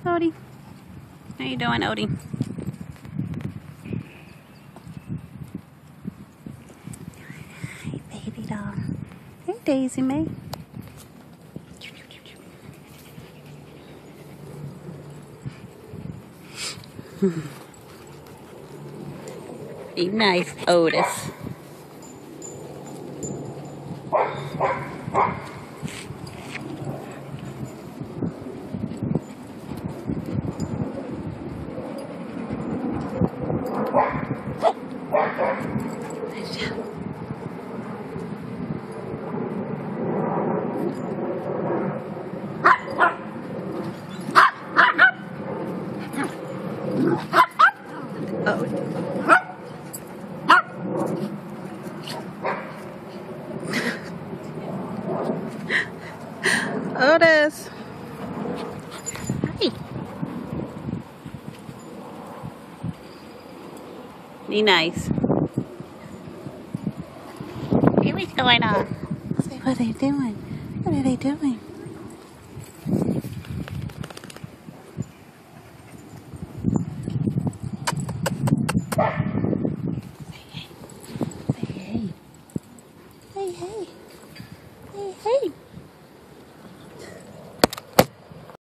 Odie. How you doing, Odie? Hey, baby doll. Hey, Daisy May. Be nice, Otis. Otis. Hi. Be nice. Hey, what's going on? Say, what are they doing? What are they doing?